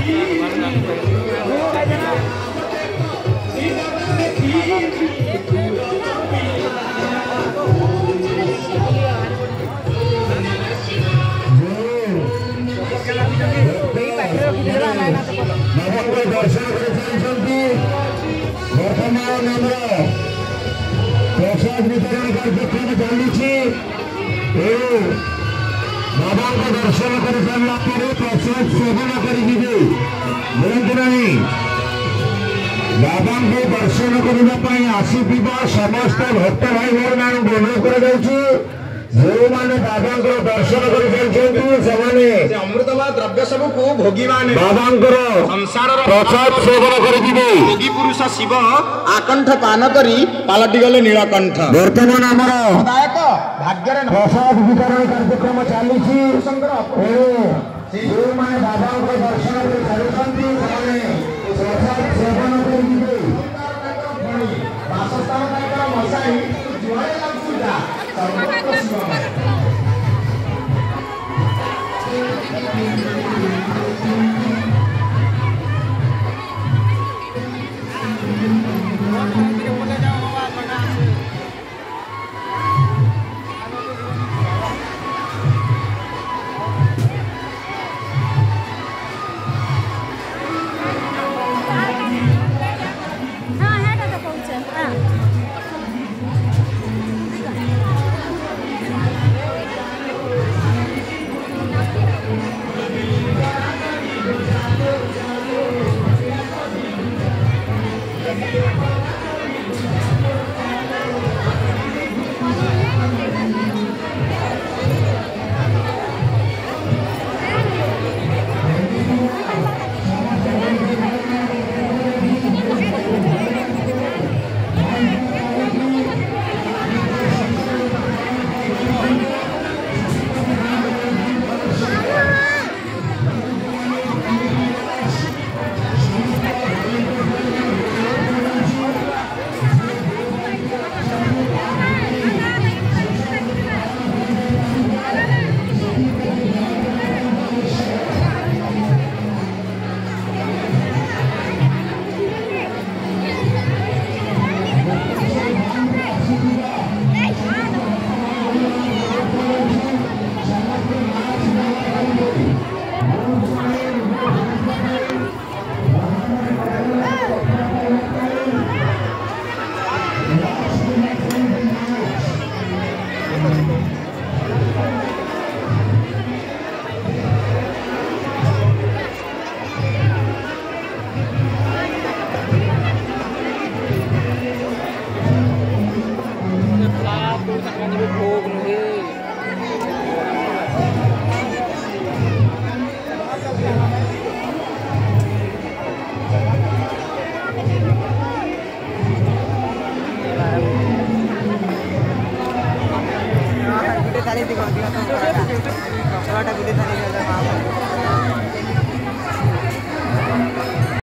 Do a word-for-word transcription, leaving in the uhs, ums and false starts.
दर्शन बर्तमान प्रसाद वितरण कार्यक्रम चली बाबा को दर्शन कर सारा प्रसाद सेवन करें बाबा को दर्शन करने आसुवा समस्त भक्त भाई भौन अनुरोध कर जो माने बाबा को दर्शन कर अमृतवा द्रव्य सब को भोगी माने बाबा संसार प्रसाद सेवन कर भोगी पुरुष शिव आकंठ पान करी पालटी गले नीलकंठ वर्तमान आमर दायक भाग्य प्रसाद वितरण कार्यक्रम चली जो माने बाबा को दर्शन कर प्रसाद सेवन कर बासस्थान मशाई